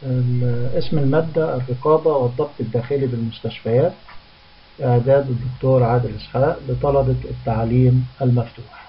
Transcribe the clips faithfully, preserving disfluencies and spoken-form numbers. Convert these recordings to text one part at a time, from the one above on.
اسم المادة الرقابة والضبط الداخلي بالمستشفيات، إعداد الدكتور عادل إسحاق لطلبة التعليم المفتوح.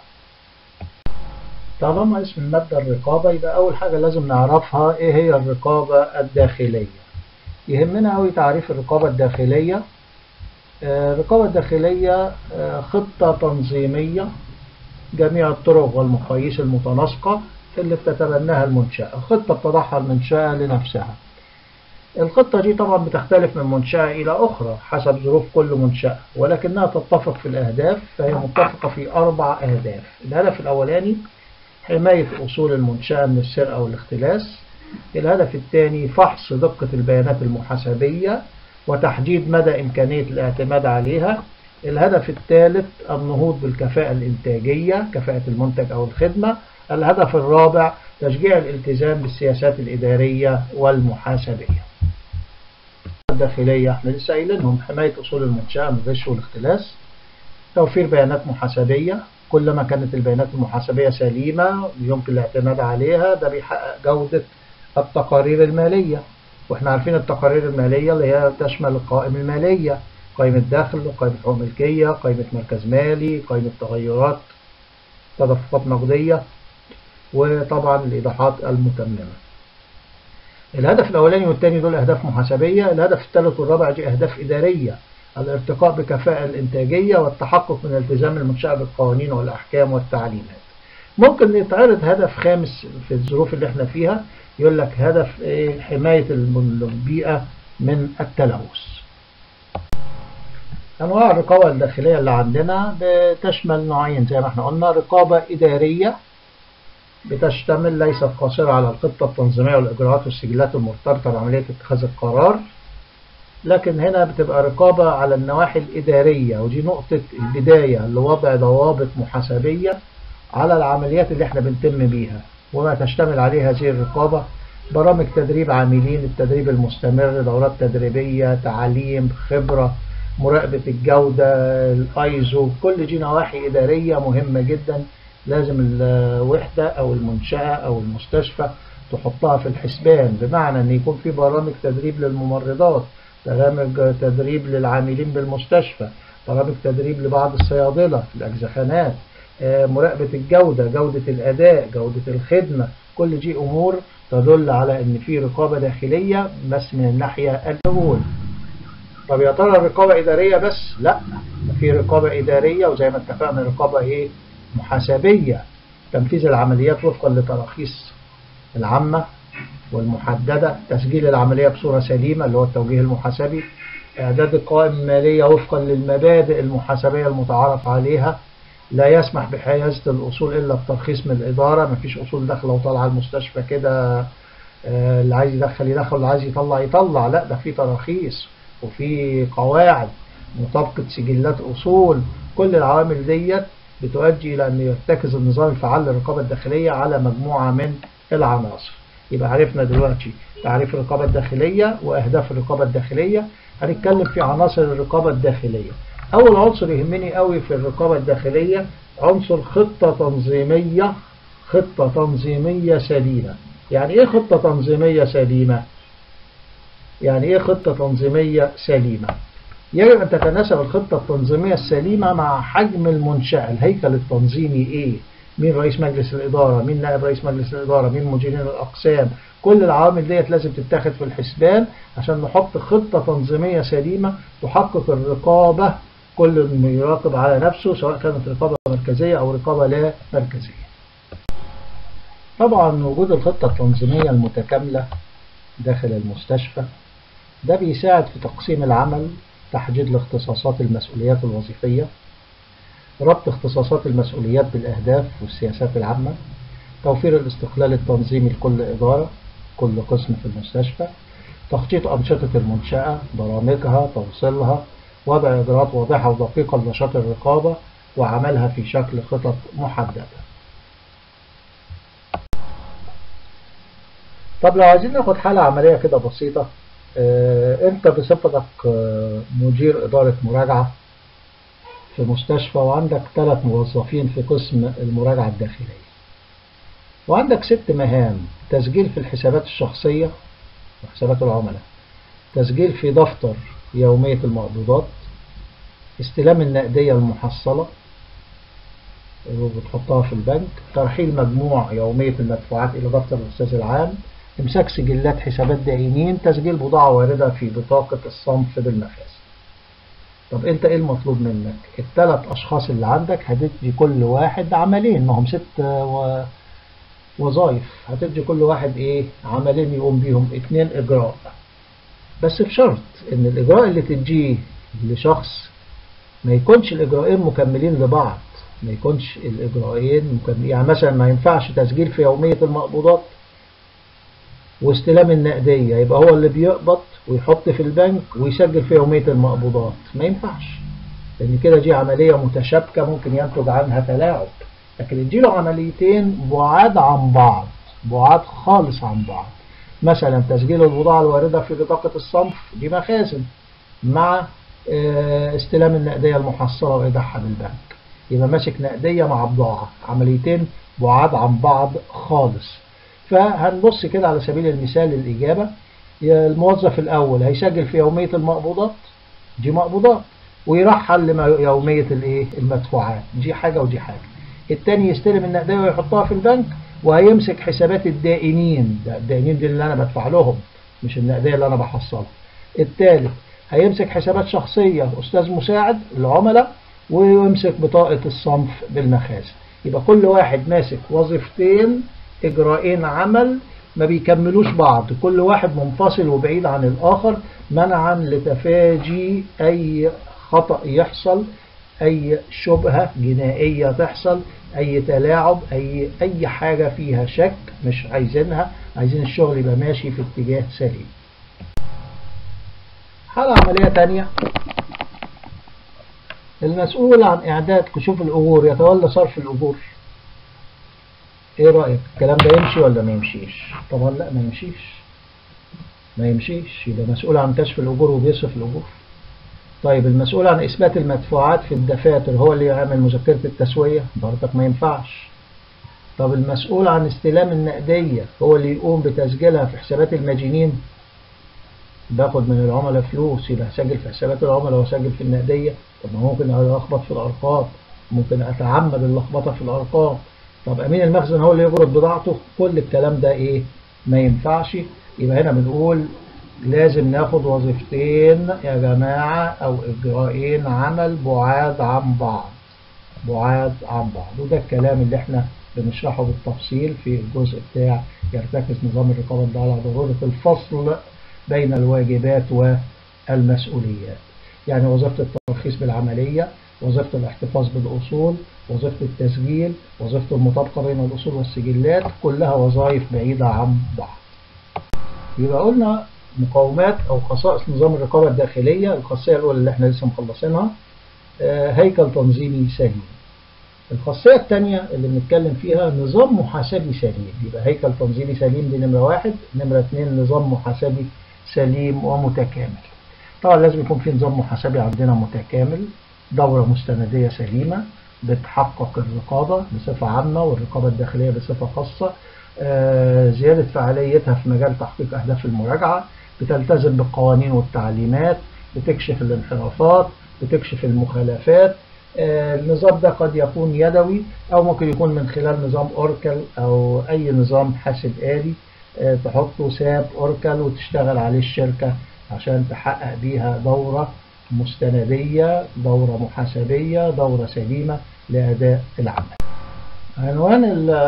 طالما اسم المادة الرقابة يبقى أول حاجة لازم نعرفها إيه هي الرقابة الداخلية. يهمنا أوي تعريف الرقابة الداخلية. الرقابة الداخلية خطة تنظيمية جميع الطرق والمقاييس المتناسقة اللي بتتبناها المنشأة. خطة بتضعها المنشأة لنفسها. الخطة دي طبعا بتختلف من منشأة إلى أخرى حسب ظروف كل منشأة، ولكنها تتفق في الأهداف، فهي متفقة في أربع أهداف. الهدف الأولاني حماية أصول المنشأة من السرقة والاختلاس. الهدف الثاني فحص دقة البيانات المحاسبية وتحديد مدى إمكانية الاعتماد عليها. الهدف الثالث النهوض بالكفاءة الإنتاجية، كفاءة المنتج أو الخدمة. الهدف الرابع تشجيع الالتزام بالسياسات الإدارية والمحاسبية. الداخلية احنا لسه قايلينهم: حماية أصول المنشأة من الغش والاختلاس، توفير بيانات محاسبية، كلما كانت البيانات المحاسبية سليمة يمكن الاعتماد عليها، ده بيحقق جودة التقارير المالية. واحنا عارفين التقارير المالية اللي هي تشمل القوائم المالية، قائمة دخل، قائمة حقوق ملكية، قائمة مركز مالي، قائمة تغيرات، تدفقات نقدية، وطبعا الإيضاحات المتممة. الهدف الأولاني والثاني دول أهداف محاسبية. الهدف الثالث والرابع دي أهداف إدارية: الارتقاء بكفاءة الإنتاجية والتحقق من التزام المنشأة بالقوانين والأحكام والتعليمات. ممكن يتعرض هدف خامس في الظروف اللي احنا فيها، يقول لك هدف ايه؟ حماية البيئة من التلوث. أنواع الرقابة الداخلية اللي عندنا بتشمل نوعين زي ما احنا قلنا: رقابة إدارية بتشتمل ليست قاصرة على الخطة التنظيمية والإجراءات والسجلات المرتبطة بعملية اتخاذ القرار، لكن هنا بتبقى رقابة على النواحي الإدارية، ودي نقطة البداية لوضع ضوابط محاسبية على العمليات اللي احنا بنتم بيها. وما تشتمل عليه هذه الرقابة: برامج تدريب عاملين، التدريب المستمر، دورات تدريبية، تعليم، خبرة، مراقبة الجودة، الايزو. كل دي نواحي إدارية مهمة جدا، لازم الوحدة أو المنشأة أو المستشفى تحطها في الحسبان، بمعنى أن يكون في برامج تدريب للممرضات، برامج تدريب للعاملين بالمستشفى، برامج تدريب لبعض الصيادلة في الأجزخانات، مراقبة الجودة، جودة الأداء، جودة الخدمة. كل دي أمور تدل على أن في رقابة داخلية بس من الناحية الأول. طب يا ترى الرقابة إدارية بس؟ لا، في رقابة إدارية وزي ما اتفقنا رقابة إيه؟ محاسبية: تنفيذ العمليات وفقا لتراخيص العامة والمحددة، تسجيل العملية بصورة سليمة اللي هو التوجيه المحاسبي، إعداد القوائم المالية وفقا للمبادئ المحاسبية المتعارف عليها، لا يسمح بحيازة الأصول إلا بترخيص من الإدارة. مفيش أصول داخلة وطالعة المستشفى كده، اللي عايز يدخل يدخل، اللي عايز يطلع يطلع، لا، ده في تراخيص وفي قواعد، مطابقة سجلات أصول. كل العوامل ديت بتؤدي إلى أن يرتكز النظام الفعال للرقابة الداخلية على مجموعة من العناصر. يبقى عرفنا دلوقتي تعريف الرقابة الداخلية وأهداف الرقابة الداخلية. هنتكلم في عناصر الرقابة الداخلية. أول عنصر يهمني قوي في الرقابة الداخلية عنصر خطة تنظيمية، خطة تنظيمية سليمة. يعني إيه خطة تنظيمية سليمة؟ يعني إيه خطة تنظيمية سليمة؟ يجب أن تتناسب الخطة التنظيمية السليمة مع حجم المنشأة. الهيكل التنظيمي إيه؟ مين رئيس مجلس الإدارة؟ مين نائب رئيس مجلس الإدارة؟ مين مديرين الأقسام؟ كل العوامل ديت لازم تتاخد في الحسبان عشان نحط خطة تنظيمية سليمة تحقق الرقابة. كل يراقب على نفسه، سواء كانت رقابة مركزية أو رقابة لا مركزية. طبعا وجود الخطة التنظيمية المتكاملة داخل المستشفى ده بيساعد في تقسيم العمل، تحديد الاختصاصات المسؤوليات الوظيفية، ربط اختصاصات المسؤوليات بالأهداف والسياسات العامة، توفير الاستقلال التنظيمي لكل إدارة، كل قسم في المستشفى، تخطيط أنشطة المنشأة، برامجها، توصيلها، وضع إجراءات واضحة ودقيقة لنشاط الرقابة، وعملها في شكل خطط محددة. طب لو عايزين ناخد حالة عملية كده بسيطة، اه انت بصفتك اه مدير إدارة مراجعة في مستشفى، وعندك ثلاث موظفين في قسم المراجعة الداخلية، وعندك ست مهام: تسجيل في الحسابات الشخصية، وحسابات العملاء، تسجيل في دفتر يومية المقبوضات، استلام النقدية المحصلة وبتحطها في البنك، ترحيل مجموع يومية المدفوعات إلى دفتر الأستاذ العام، إمساك سجلات حسابات دائنين، تسجيل بضاعة واردة في بطاقة الصنف بالمخازن. طب أنت إيه المطلوب منك؟ الثلاث أشخاص اللي عندك هتدي كل واحد عملين، ما هم ست و... وظائف، هتدي كل واحد إيه؟ عملين يقوم بيهم اتنين إجراء، بس بشرط إن الإجراء اللي تديه لشخص ما يكونش الإجراءين مكملين لبعض، ما يكونش الإجراءين مكملين، يعني مثلا ما ينفعش تسجيل في يومية المقبوضات واستلام النقدية يبقى هو اللي بيقبض ويحط في البنك ويسجل في يومية المقبوضات، ما ينفعش، لأن كده دي عملية متشابكة ممكن ينتج عنها تلاعب. لكن اديله عمليتين بعاد عن بعض، بعاد خالص عن بعض، مثلا تسجيل البضاعة الواردة في بطاقة الصنف دي مخازن مع استلام النقدية المحصلة وإيداعها بالبنك، يبقى ماسك نقدية مع بضاعة، عمليتين بعاد عن بعض خالص. فهنبص كده على سبيل المثال الإجابة. الموظف الأول هيسجل في يومية المقبوضات، دي مقبوضات، ويرحل ليومية الايه المدفوعات، دي حاجة ودي حاجة. التاني يستلم النقدية ويحطها في البنك، وهيمسك حسابات الدائنين، ده الدائنين دي اللي أنا بدفع لهم مش النقدية اللي أنا بحصلها. التالت هيمسك حسابات شخصية أستاذ مساعد العملاء، ويمسك بطاقة الصنف بالمخازن. يبقى كل واحد ماسك وظيفتين، إجراءين عمل ما بيكملوش بعض، كل واحد منفصل وبعيد عن الآخر، منعا لتفادي أي خطأ يحصل، أي شبهة جنائية تحصل، أي تلاعب، أي أي حاجة فيها شك مش عايزينها، عايزين الشغل يبقى ماشي في اتجاه سليم. حالة عملية تانية، المسؤول عن إعداد كشوف الأجور يتولى صرف الأجور. إيه رأيك؟ الكلام ده يمشي ولا ما يمشيش؟ طبعا لا، ما يمشيش ما يمشيش يبقى مسؤول عن كشف الأجور وبيصرف الأجور. طيب المسؤول عن إثبات المدفوعات في الدفاتر هو اللي يعمل مذكرة التسوية، برضك ما ينفعش. طب المسؤول عن استلام النقدية هو اللي يقوم بتسجيلها في حسابات المدينين، باخد من العملاء فلوس يبقى هسجل في حسابات العملاء واسجل في النقدية. طب ما ممكن ألخبط في الأرقام، ممكن أتعمد اللخبطة في الأرقام. طب أمين المخزن هو اللي يجرد بضاعته، كل الكلام ده إيه؟ ما ينفعش. يبقى هنا بنقول لازم ناخد وظيفتين يا جماعة أو إجراءين عمل بعاد عن بعض، بعاد عن بعض، وده الكلام اللي احنا بنشرحه بالتفصيل في الجزء بتاع يرتكز نظام الرقابة ده على ضرورة الفصل بين الواجبات والمسؤوليات. يعني وظيفة الترخيص بالعملية، وظيفة الاحتفاظ بالأصول، وظيفة التسجيل، وظيفة المطابقة بين الأصول والسجلات، كلها وظائف بعيدة عن بعض. يبقى قلنا مقومات أو خصائص نظام الرقابة الداخلية. الخاصية الأولى اللي احنا لسه مخلصينها هيكل تنظيمي سليم. الخاصية الثانية اللي بنتكلم فيها نظام محاسبي سليم. يبقى هيكل تنظيمي سليم دي نمرة واحد. نمرة اثنين نظام محاسبي سليم ومتكامل. طبعا لازم يكون في نظام محاسبي عندنا متكامل، دورة مستندية سليمة بتحقق الرقابة بصفة عامة والرقابة الداخلية بصفة خاصة، آه زيادة فعاليتها في مجال تحقيق أهداف المراجعة، بتلتزم بالقوانين والتعليمات، بتكشف الانحرافات، بتكشف المخالفات. آه النظام ده قد يكون يدوي أو ممكن يكون من خلال نظام أوركل أو أي نظام حاسب آلي، آه تحطه ساب أوركل وتشتغل عليه الشركة عشان تحقق بيها دورة مستندية، دورة محاسبية، دورة سليمة لأداء العمل. عنوان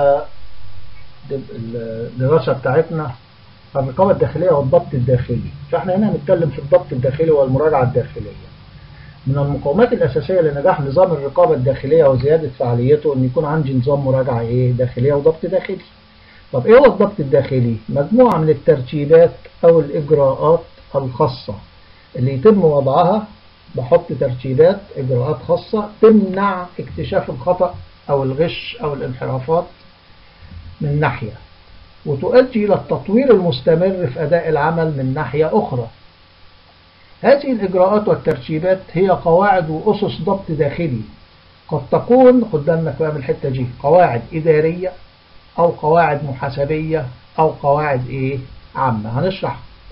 الدراسة بتاعتنا الرقابة الداخلية والضبط الداخلي. فاحنا هنا هنتكلم في الضبط الداخلي والمراجعة الداخلية. من المقومات الأساسية لنجاح نظام الرقابة الداخلية وزيادة فعاليته أن يكون عندي نظام مراجعة إيه داخلية وضبط داخلي. طب إيه هو الضبط الداخلي؟ مجموعة من الترتيبات أو الإجراءات الخاصة اللي يتم وضعها، بحط ترتيبات إجراءات خاصة تمنع اكتشاف الخطأ أو الغش أو الانحرافات من ناحية، وتؤدي إلى التطوير المستمر في أداء العمل من ناحية أخرى. هذه الإجراءات والترتيبات هي قواعد وأسس ضبط داخلي، قد تكون قدامك بقى من الحتة دي قواعد إدارية أو قواعد محاسبية أو قواعد إيه عامة. هنشرح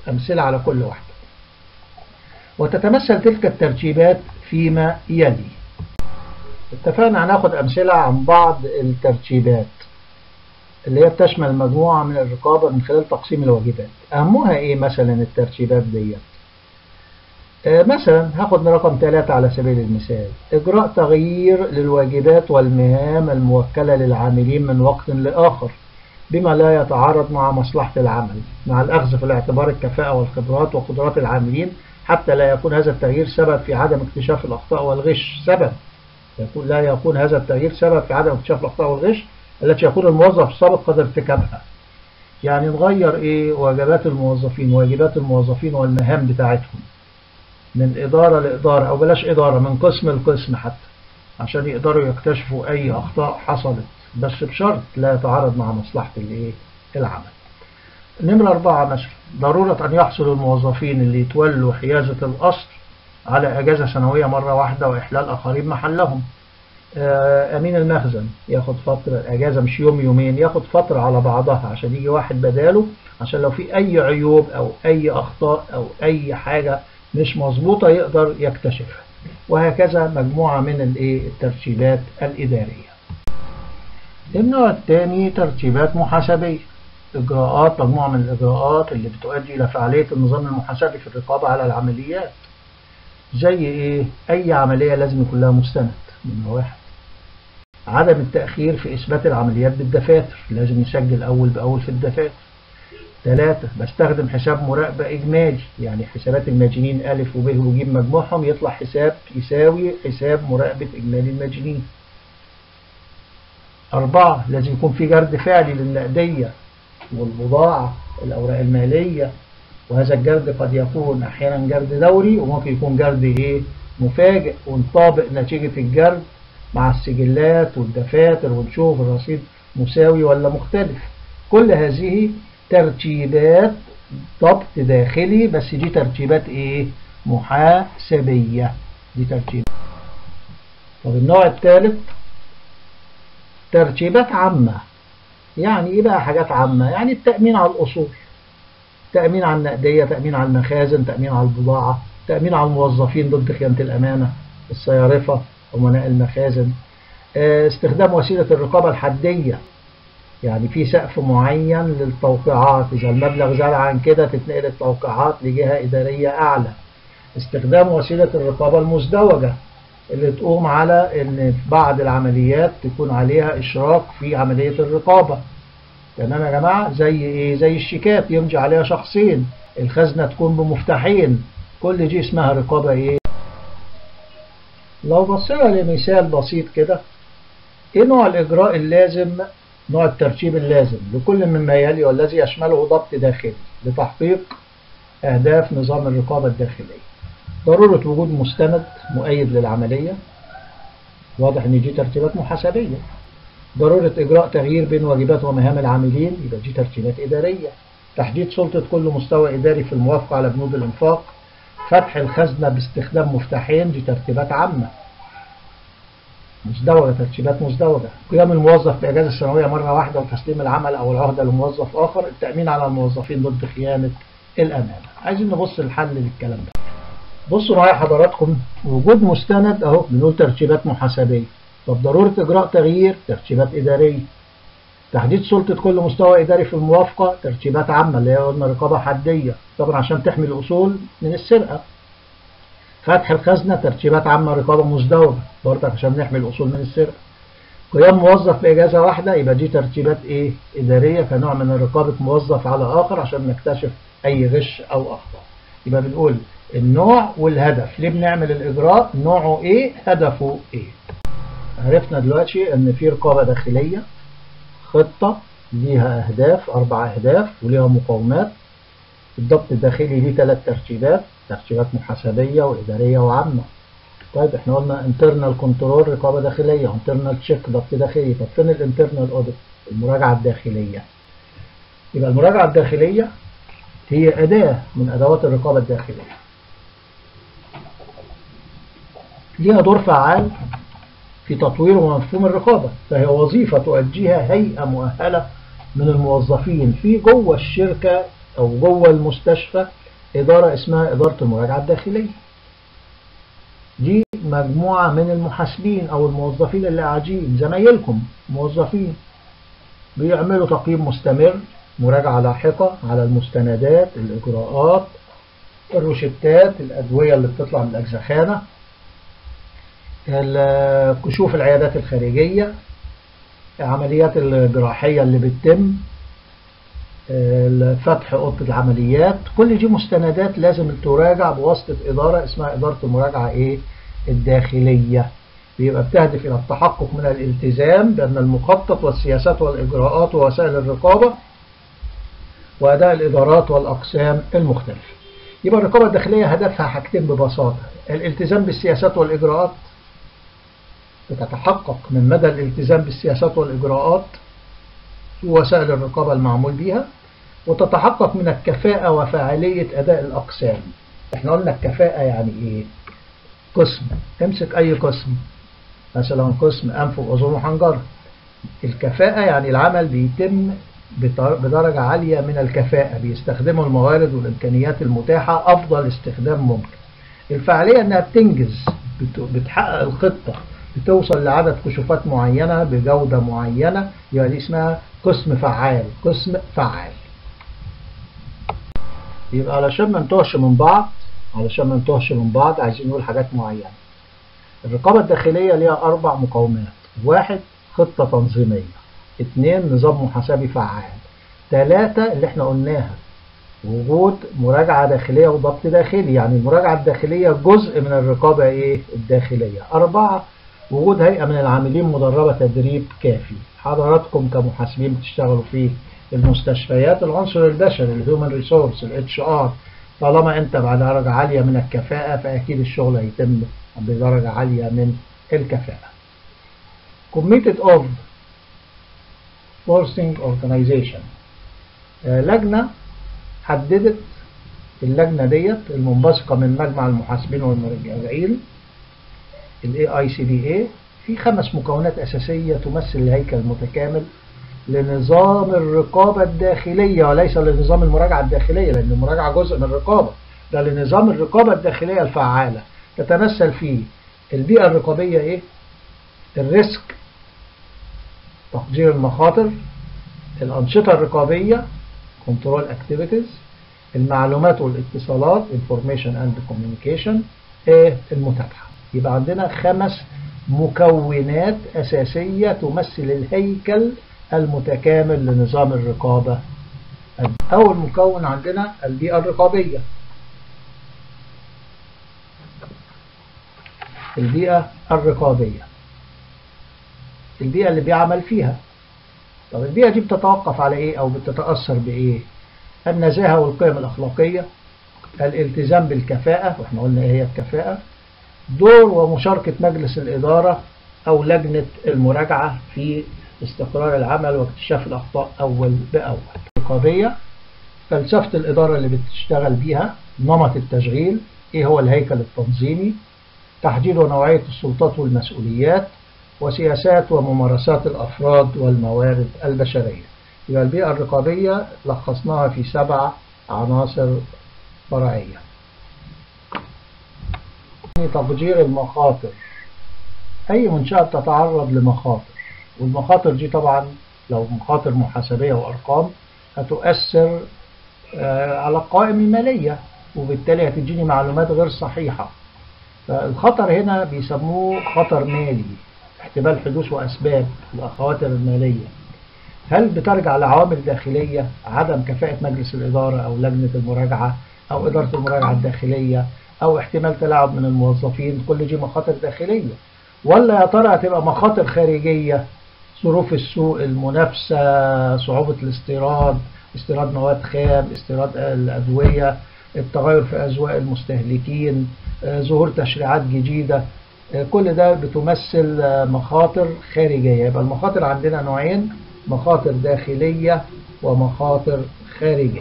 أمثلة على كل واحدة. وتتمثل تلك الترتيبات فيما يلي. اتفقنا هناخد أمثلة عن بعض الترتيبات اللي هي بتشمل مجموعة من الرقابة من خلال تقسيم الواجبات. أهمها إيه مثلا الترتيبات دي؟ آه مثلا هاخد رقم ثلاثة على سبيل المثال: إجراء تغيير للواجبات والمهام الموكلة للعاملين من وقت لآخر بما لا يتعارض مع مصلحة العمل، مع الأخذ في الاعتبار الكفاءة والخبرات وقدرات العاملين، حتى لا يكون هذا التغيير سبب في عدم اكتشاف الأخطاء والغش. سبب يكون لا يكون هذا التغيير سبب في عدم اكتشاف الأخطاء والغش التي يكون الموظف السابق قد ارتكبها. يعني نغير إيه؟ واجبات الموظفين، واجبات الموظفين والمهام بتاعتهم من إدارة لإدارة، أو بلاش إدارة، من قسم لقسم حتى، عشان يقدروا يكتشفوا أي أخطاء حصلت، بس بشرط لا يتعارض مع مصلحة الإيه؟ العمل. نمرة أربعة مثلا: ضرورة أن يحصل الموظفين اللي يتولوا حيازة الأصل على أجازة سنوية مرة واحدة وإحلال آخرين محلهم. أمين المخزن ياخد فترة أجازة، مش يوم يومين، ياخد فترة على بعضها عشان يجي واحد بداله، عشان لو في أي عيوب أو أي أخطاء أو أي حاجة مش مظبوطة يقدر يكتشفها. وهكذا مجموعة من الايه الترتيبات الإدارية. النوع الثاني ترتيبات محاسبية، إجراءات، مجموعة من الإجراءات اللي بتؤدي إلى فعالية النظام المحاسبي في الرقابة على العمليات. زي إيه؟ أي عملية لازم يكون لها مستند. من واحد: عدم التأخير في إثبات العمليات بالدفاتر، لازم يسجل أول بأول في الدفاتر. ثلاثة: بستخدم حساب مراقبة إجمالي، يعني حسابات الماجنين ألف وب وج مجموعهم يطلع حساب يساوي حساب مراقبة إجمالي الماجنين. أربعة: لازم يكون في جرد فعلي للنقدية والبضاعة الأوراق المالية، وهذا الجرد قد يكون أحيانا جرد دوري وممكن يكون جرد إيه؟ مفاجئ، ونطابق نتيجة الجرد مع السجلات والدفاتر ونشوف الرصيد مساوي ولا مختلف. كل هذه ترتيبات ضبط داخلي، بس دي ترتيبات ايه؟ محاسبية. دي ترتيبات. طب النوع الثالث ترتيبات عامة. يعني ايه بقى حاجات عامة؟ يعني التأمين على الأصول، تأمين على النقدية، تأمين على المخازن، تأمين على البضاعة، تأمين على الموظفين ضد خيانة الأمانة، الصيارفة، أمناء المخازن، استخدام وسيلة الرقابة الحدية، يعني في سقف معين للتوقيعات، إذا المبلغ زاد عن كده تتنقل التوقيعات لجهة إدارية أعلى. استخدام وسيلة الرقابة المزدوجة اللي تقوم على إن في بعض العمليات تكون عليها إشراك في عملية الرقابة. تمام يا جماعة؟ زي إيه؟ زي الشيكات يمضي عليها شخصين، الخزنة تكون بمفتاحين، كل دي اسمها رقابة إيه؟ لو بصينا لمثال بسيط كده، إيه نوع الإجراء اللازم، نوع الترتيب اللازم لكل مما يلي والذي يشمله ضبط داخلي لتحقيق أهداف نظام الرقابة الداخلية؟ ضرورة وجود مستند مؤيد للعملية، واضح إن دي ترتيبات محاسبية. ضرورة إجراء تغيير بين واجبات ومهام العاملين، يبقى دي ترتيبات إدارية. تحديد سلطة كل مستوى إداري في الموافقة على بنود الإنفاق. فتح الخزنة باستخدام مفتاحين، دي ترتيبات عامة مزدوجة، ترتيبات مزدوجة. قيام الموظف بإجازة سنوية مرة واحدة وتسليم العمل أو العهدة لموظف آخر. التأمين على الموظفين ضد خيانة الأمانة. عايزين نبص الحل للكلام ده. بصوا معايا حضراتكم، وجود مستند أهو بنقول ترتيبات محاسبية. طب ضرورة إجراء تغيير، ترتيبات إدارية. تحديد سلطة كل مستوى إداري في الموافقة، ترتيبات عامة اللي هي قلنا رقابة حدية طبعا عشان تحمي الأصول من السرقة. فتح الخزنة، ترتيبات عامة رقابة مزدوجة برضك عشان نحمي الأصول من السرقة. قيام موظف بإجازة واحدة، يبقى دي ترتيبات إيه؟ إدارية، كنوع من رقابة موظف على آخر عشان نكتشف أي غش أو أخطاء. يبقى بنقول النوع والهدف، ليه بنعمل الإجراء، نوعه إيه، هدفه إيه. عرفنا دلوقتي إن في رقابة داخلية، خطة ليها أهداف، أربع أهداف وليها مقاومات. الضبط الداخلي ليه ثلاث ترتيبات، ترتيبات محاسبية وإدارية وعامة. طيب احنا قلنا internal control رقابة داخلية، internal check ضبط داخلي. طب فين الانترنال audit؟ المراجعة الداخلية. يبقى المراجعة الداخلية هي أداة من أدوات الرقابة الداخلية، ليها دور فعال في تطوير ومفهوم الرقابة، فهي وظيفة تؤديها هيئة مؤهلة من الموظفين في جوه الشركة أو جوه المستشفى إدارة اسمها إدارة المراجعة الداخلية. دي مجموعة من المحاسبين أو الموظفين اللي قاعدين زمايلكم موظفين بيعملوا تقييم مستمر، مراجعة لاحقة على المستندات، الإجراءات، الروشتات، الأدوية اللي بتطلع من الأجزخانة، كشوف العيادات الخارجية، العمليات الجراحية اللي بتتم، فتح أوضة العمليات. كل دي مستندات لازم تراجع بواسطة إدارة اسمها إدارة المراجعة إيه؟ الداخلية. بيبقى بتهدف إلى التحقق من الالتزام بأن المخطط والسياسات والإجراءات ووسائل الرقابة وأداء الإدارات والأقسام المختلفة. يبقى الرقابة الداخلية هدفها حاجتين ببساطة: الالتزام بالسياسات والإجراءات، بتتحقق من مدى الالتزام بالسياسات والإجراءات ووسائل الرقابة المعمول بيها، وتتحقق من الكفاءة وفاعلية أداء الأقسام. احنا قلنا الكفاءة يعني إيه؟ قسم، امسك أي قسم، مثلا قسم أنف وأذن وحنجرة. الكفاءة يعني العمل بيتم بدرجة عالية من الكفاءة، بيستخدموا الموارد والإمكانيات المتاحة أفضل استخدام ممكن. الفعالية أنها بتنجز، بتحقق الخطة، بتوصل لعدد كشوفات معينة بجودة معينة، يبقى دي اسمها قسم فعال. قسم فعال. يبقى علشان ما نتوهش من بعض علشان ما نتوهش من بعض عايزين نقول حاجات معينة. الرقابة الداخلية ليها أربع مقومات: واحد، خطة تنظيمية. اثنين، نظام محاسبي فعال. ثلاثة، اللي احنا قلناها، وجود مراجعة داخلية وضبط داخلي، يعني المراجعة الداخلية جزء من الرقابة ايه؟ الداخلية. أربعة، وجود هيئة من العاملين مدربة تدريب كافي. حضراتكم كمحاسبين بتشتغلوا في المستشفيات، العنصر البشري الهيومن ريسورس الاتش ار، طالما انت بدرجة عالية من الكفاءة فأكيد الشغل هيتم بدرجة عالية من الكفاءة. Committee of Forcing Organization، لجنة حددت، اللجنة ديت المنبثقة من مجمع المحاسبين والمراجعين ال إيه آي سي بي إيه، في خمس مكونات أساسية تمثل الهيكل المتكامل لنظام الرقابة الداخلية، وليس لنظام المراجعة الداخلية، لأن المراجعة جزء من الرقابة، ده لنظام الرقابة الداخلية الفعالة. تتمثل فيه البيئة الرقابية إيه؟ الريسك، تقدير المخاطر، الأنشطة الرقابية control activities، المعلومات والاتصالات information and communication، إيه؟ المتابعة. يبقى عندنا خمس مكونات أساسية تمثل الهيكل المتكامل لنظام الرقابة. أول مكون عندنا البيئة الرقابية. البيئة الرقابية البيئة اللي بيعمل فيها. طب البيئة دي بتتوقف على إيه أو بتتأثر بإيه؟ النزاهة والقيم الأخلاقية، الالتزام بالكفاءة، وإحنا قلنا إيه هي الكفاءة، دور ومشاركة مجلس الإدارة أو لجنة المراجعة في استقرار العمل واكتشاف الأخطاء أول بأول. الرقابية، فلسفة الإدارة اللي بتشتغل بيها، نمط التشغيل، إيه هو الهيكل التنظيمي، تحديد ونوعية السلطات والمسؤوليات، وسياسات وممارسات الأفراد والموارد البشرية. يبقى البيئة الرقابية لخصناها في سبع عناصر فرعية. تقدير المخاطر. أي منشأة تتعرض لمخاطر، والمخاطر دي طبعا لو مخاطر محاسبية وأرقام هتؤثر على القوائم المالية، وبالتالي هتديني معلومات غير صحيحة. فالخطر هنا بيسموه خطر مالي، احتمال حدوث وأسباب الخواطر المالية. هل بترجع لعوامل داخلية، عدم كفاءة مجلس الإدارة أو لجنة المراجعة أو إدارة المراجعة الداخلية، أو احتمال تلاعب من الموظفين؟ كل دي مخاطر داخلية. ولا يا ترى هتبقى مخاطر خارجية، ظروف السوق، المنافسة، صعوبة الاستيراد، استيراد مواد خام، استيراد الأدوية، التغير في أذواق المستهلكين، ظهور تشريعات جديدة، كل ده بتمثل مخاطر خارجية. يبقى المخاطر عندنا نوعين: مخاطر داخلية ومخاطر خارجية.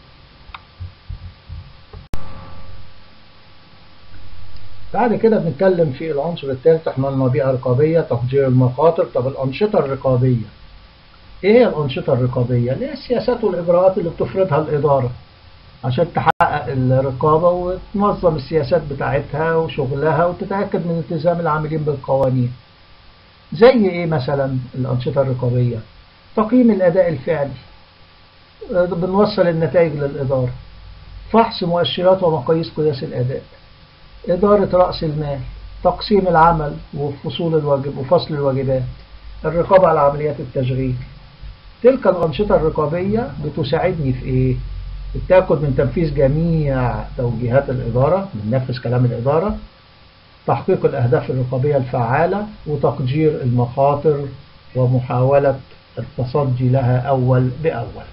بعد كده بنتكلم في العنصر الثالث، احنا قلنا بيئة رقابية، تقدير المخاطر. طب الأنشطة الرقابية، ايه هي الأنشطة الرقابية؟ اللي هي السياسات والإجراءات اللي بتفرضها الإدارة. عشان تحقق الرقابة وتنظم السياسات بتاعتها وشغلها وتتأكد من التزام العاملين بالقوانين. زي ايه مثلا الأنشطة الرقابية؟ تقييم الأداء الفعلي، بنوصل النتائج للإدارة، فحص مؤشرات ومقاييس قياس الأداء، إدارة رأس المال، تقسيم العمل وفصول الواجب وفصل الواجبات، الرقابة على عمليات التشغيل. تلك الأنشطة الرقابية بتساعدني في إيه؟ التأكد من تنفيذ جميع توجيهات الإدارة، بننفذ كلام الإدارة، تحقيق الأهداف الرقابية الفعالة، وتقدير المخاطر ومحاولة التصدي لها أول بأول.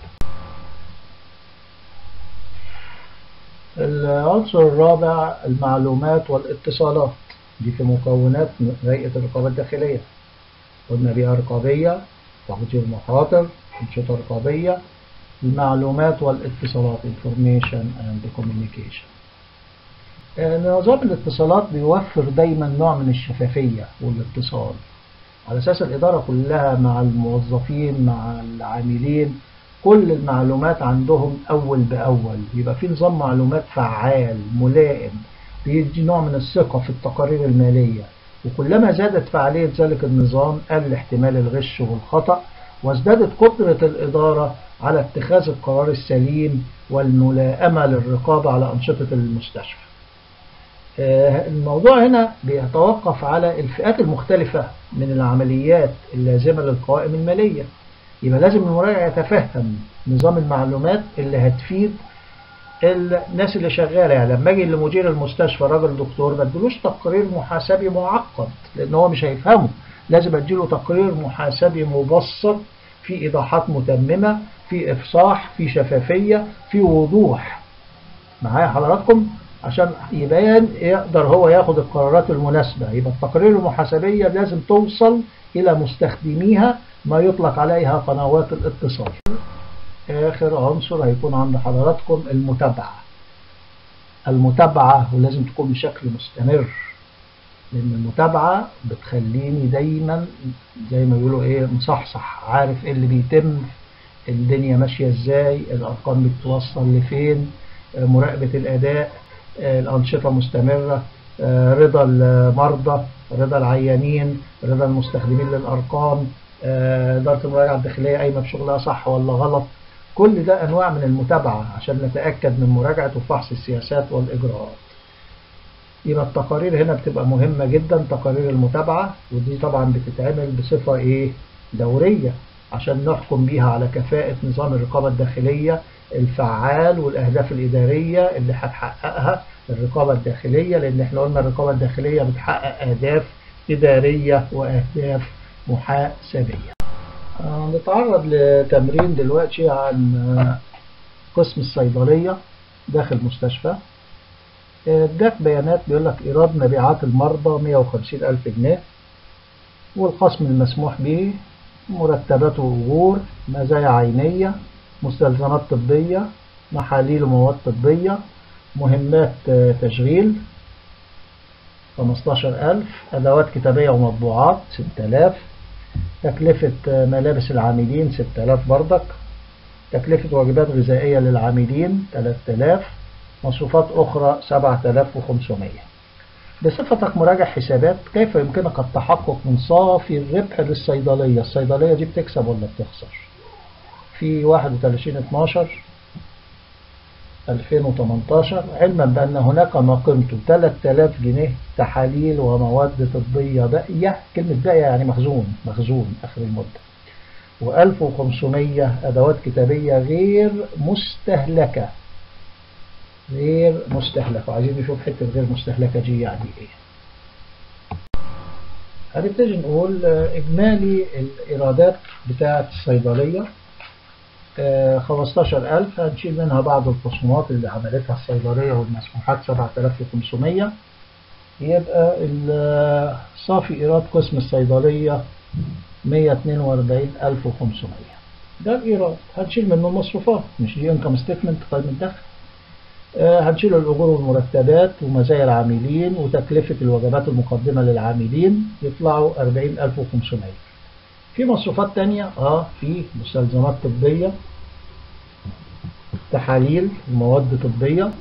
العنصر الرابع المعلومات والاتصالات، دي في مكونات هيئة الرقابة الداخلية. قلنا بيئة رقابية، تقدير مخاطر، أنشطة رقابية، المعلومات والاتصالات Information and Communication. نظام الاتصالات بيوفر دايما نوع من الشفافية والاتصال، على أساس الإدارة كلها مع الموظفين مع العاملين كل المعلومات عندهم أول بأول، يبقى في نظام معلومات فعال ملائم بيدي نوع من الثقة في التقارير المالية. وكلما زادت فعالية ذلك النظام قل احتمال الغش والخطأ، وازدادت قدرة الإدارة على اتخاذ القرار السليم والملائمة للرقابة على أنشطة المستشفى. الموضوع هنا بيتوقف على الفئات المختلفة من العمليات اللازمة للقوائم المالية. يبقى لازم المراجع يتفهم نظام المعلومات اللي هتفيد الناس اللي شغالة. يعني لما اجي لمدير المستشفى راجل دكتور ما اديلوش تقرير محاسبي معقد لان هو مش هيفهمه، لازم اديله تقرير محاسبي مبسط في ايضاحات متممة، في افصاح، في شفافية، في وضوح. معايا حضراتكم؟ عشان يبين يقدر هو ياخد القرارات المناسبة. يبقى التقارير المحاسبية لازم توصل إلى مستخدميها، ما يطلق عليها قنوات الاتصال. آخر عنصر هيكون عند حضراتكم المتابعة. المتابعة ولازم تكون بشكل مستمر، لأن المتابعة بتخليني دايما زي ما بيقولوا إيه مصحصح، عارف إيه اللي بيتم، الدنيا ماشية إزاي، الأرقام بتوصل لفين، مراقبة الأداء، الأنشطة مستمرة، رضا المرضى، رضا العيانين، رضا المستخدمين للأرقام، إدارة المراجعة الداخلية قايمة بشغلها صح ولا غلط. كل ده أنواع من المتابعة عشان نتأكد من مراجعة وفحص السياسات والإجراءات. يبقى التقارير هنا بتبقى مهمة جدا، تقارير المتابعة، ودي طبعا بتتعمل بصفة إيه؟ دورية عشان نحكم بيها على كفاءة نظام الرقابة الداخلية الفعال والأهداف الإدارية اللي هتحققها الرقابة الداخلية، لأن احنا قلنا الرقابة الداخلية بتحقق أهداف إدارية وأهداف محاسبية. نتعرض لتمرين دلوقتي عن قسم الصيدلية داخل مستشفى. اداك بيانات بيقول لك إيراد مبيعات المرضى مئة وخمسين ألف جنيه، والخصم المسموح به مرتبات وأجور، مزايا عينية، مستلزمات طبية، محاليل ومواد طبية، مهمات تشغيل خمستاشر ألف، أدوات كتابية ومطبوعات ستة آلاف، تكلفة ملابس العاملين ستة آلاف بردك، تكلفة واجبات غذائية للعاملين ثلاثة آلاف، مصروفات أخرى سبعة آلاف وخمسمائة. بصفتك مراجع حسابات، كيف يمكنك التحقق من صافي الربح للصيدلية؟ الصيدلية دي بتكسب ولا بتخسر؟ في واحد وثلاثين اتناشر ألفين وتمنتاشر، علما بأن هناك ما قيمته ثلاثة آلاف جنيه تحاليل ومواد طبية باقية، كلمة باقية يعني مخزون مخزون آخر المدة، وألف وخمسمائة أدوات كتابية غير مستهلكة غير مستهلكة. وعايزين نشوف حتة غير مستهلكة دي يعني ايه. هنبتدي نقول إجمالي الإيرادات بتاعة الصيدلية خمستاشر ألف، هنشيل منها بعض الخصومات اللي عملتها الصيدلية والمسموحات سبعة آلاف وخمسمائة، يبقى صافي إيراد قسم الصيدلية مئة واثنين وأربعين ألف وخمسمائة. ده الإيراد. هنشيل منه المصروفات، مش دي انكم ستيتمنت قائمة الدخل. هنشيل الأجور والمرتبات ومزايا العاملين وتكلفة الوجبات المقدمة للعاملين، يطلعوا أربعين ألف وخمسمائة. في مصروفات تانية اه في مستلزمات طبية تحاليل ومواد طبية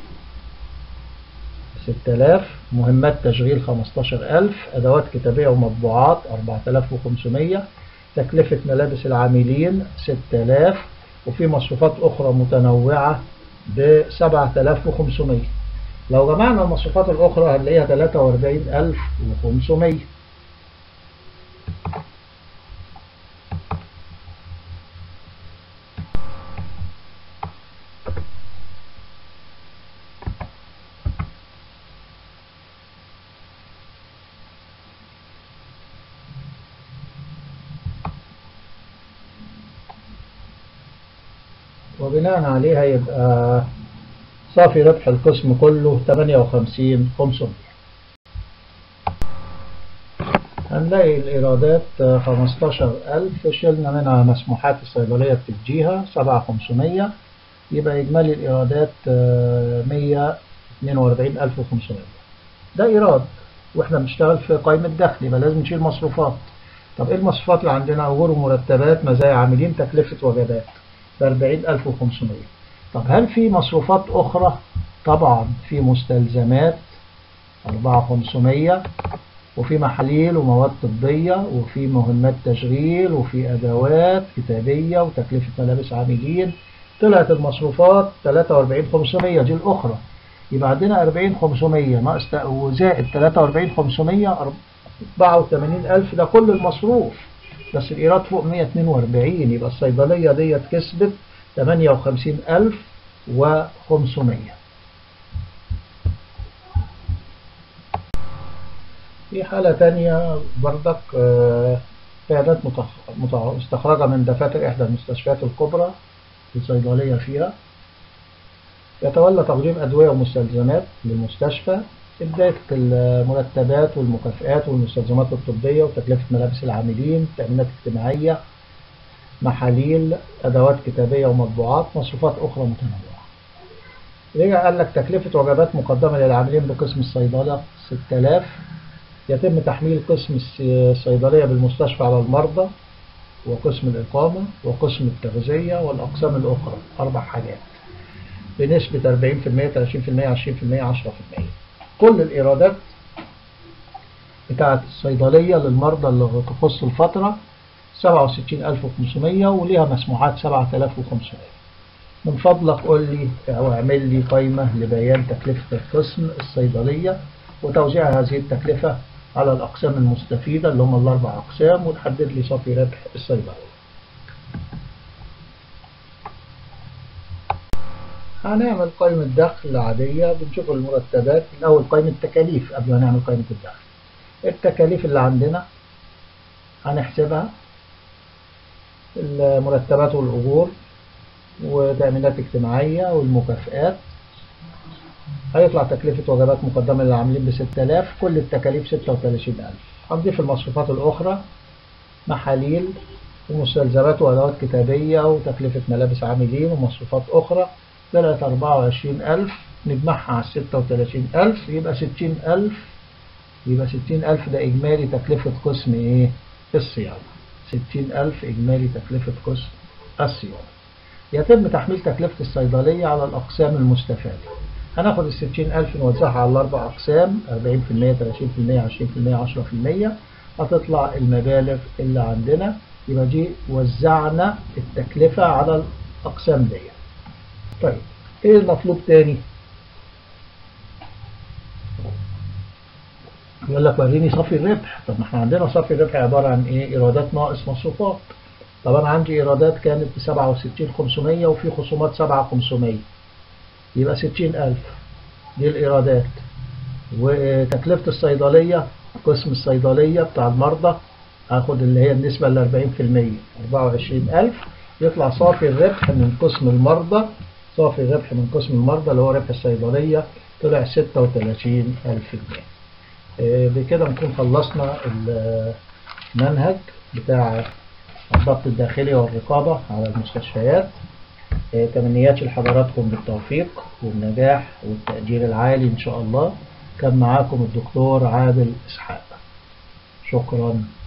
ستة آلاف، مهمات تشغيل خمستاشر ألف، أدوات كتابية ومطبوعات أربعة آلاف وخمسمية، تكلفة ملابس العاملين ستة آلاف، وفي مصروفات أخرى متنوعة ب سبعة آلاف وخمسمية. لو جمعنا المصروفات الأخرى هنلاقيها تلاتة وأربعين ألف وخمسمية. وبناء عليها يبقى صافي ربح القسم كله تمانية وخمسين ألف وخمسمية. هنلاقي الإيرادات خمستاشر ألف، شلنا منها مسموحات الصيدلية بتديها سبعة آلاف وخمسمية، يبقى إجمالي الإيرادات مية واتنين وأربعين ألف وخمسمية. ده إيراد، وإحنا بنشتغل في قائمة دخل، يبقى لازم نشيل مصروفات. طب إيه المصروفات اللي عندنا؟ أجور ومرتبات، مزايا عاملين، تكلفة وجبات بأربعين ألف وخمسمية. طب هل في مصروفات أخرى؟ طبعا في مستلزمات أربعة آلاف وخمسمية، وفي محاليل ومواد طبية، وفي مهمات تشغيل، وفي أدوات كتابية وتكلفة ملابس عاملين. طلعت المصروفات تلاتة وأربعين ألف وخمسمية، دي الأخرى. يبقى عندنا أربعين ألف وخمسمية ناقص وزائد تلاتة وأربعين ألف وخمسمية، أربعة وتمانين ألف، ده كل المصروف. بس الإيراد فوق مية واتنين وأربعين، يبقى الصيدلية ديت كسبت تمانية وخمسين ألف وخمسمية. في حالة تانية بردك بيانات مستخرجة من دفاتر إحدى المستشفيات الكبرى الصيدلية فيها. يتولى تقديم أدوية ومستلزمات للمستشفى، بداية المرتبات والمكافآت والمستلزمات الطبية وتكلفة ملابس العاملين، تأمينات اجتماعية، محاليل، أدوات كتابية ومطبوعات، مصروفات أخرى متنوعة. رجع قال لك تكلفة وجبات مقدمة للعاملين بقسم الصيدلة ستة آلاف. يتم تحميل قسم الصيدلية بالمستشفى على المرضى وقسم الإقامة وقسم التغذية والأقسام الأخرى، أربع حاجات بنسبة أربعين بالمية، تلاتين بالمية، عشرين بالمية، عشرة بالمية. كل الإيرادات بتاعت الصيدلية للمرضى اللي تخص الفترة سبعة وستين ألف وخمسمية، وليها مسموحات سبعة آلاف وخمسمية. من فضلك قول لي أو اعمل لي قائمة لبيان تكلفة القسم الصيدلية وتوزيع هذه التكلفة على الأقسام المستفيدة اللي هم الأربع أقسام، وتحدد لي صافي ربح الصيدلية. هنعمل قائمة دخل عادية، بنشوف المرتبات الأول، قائمة تكاليف قبل ما نعمل قائمة الدخل. التكاليف اللي عندنا هنحسبها، المرتبات والأجور وتأمينات اجتماعية والمكافآت. هيطلع تكلفة وجبات مقدمة للعاملين بستة آلاف، كل التكاليف ستة وتلاتين ألف. هنضيف المصروفات الأخرى، محاليل ومستلزمات وأدوات كتابية وتكلفة ملابس عاملين ومصروفات أخرى، طلعت أربعة وعشرين ألف. نجمعها على ستة وتلاتين ألف يبقى ستين ألف. يبقى ستين ألف ده إجمالي تكلفة قسم إيه؟ الصيانة. ستين ألف إجمالي تكلفة قسم الصيانة. يتم تحميل تكلفة الصيدلية على الأقسام المستفادة. هناخد الستين ألف نوزعها على الأربع أقسام، أربعين بالمية، تلاتين بالمية، عشرين بالمية، عشرة بالمية. هتطلع المبالغ اللي عندنا. يبقى دي وزعنا التكلفة على الأقسام دي. طيب إيه المطلوب تاني؟ يقول لك وريني صافي الربح. طب ما احنا عندنا صافي الربح عبارة عن إيه؟ إيرادات ناقص مصروفات. طب أنا عندي إيرادات كانت بسبعة وستين خمسمية وفي خصومات سبعة خمسمية، يبقى ستين ألف دي الإيرادات. وتكلفة الصيدلية، قسم الصيدلية بتاع المرضى هاخد اللي هي النسبة ال أربعين بالمية، أربعة وعشرين ألف. يطلع صافي الربح من قسم المرضى، صافي الربح من قسم المرضى اللي هو ربح الصيدلية طلع ستة وتلاتين ألف جنيه. بكده نكون خلصنا المنهج بتاع الضبط الداخلي والرقابة على المستشفيات. تمنياتي لحضراتكم بالتوفيق والنجاح والتقدير العالي إن شاء الله. كان معاكم الدكتور عادل إسحاق. شكرا.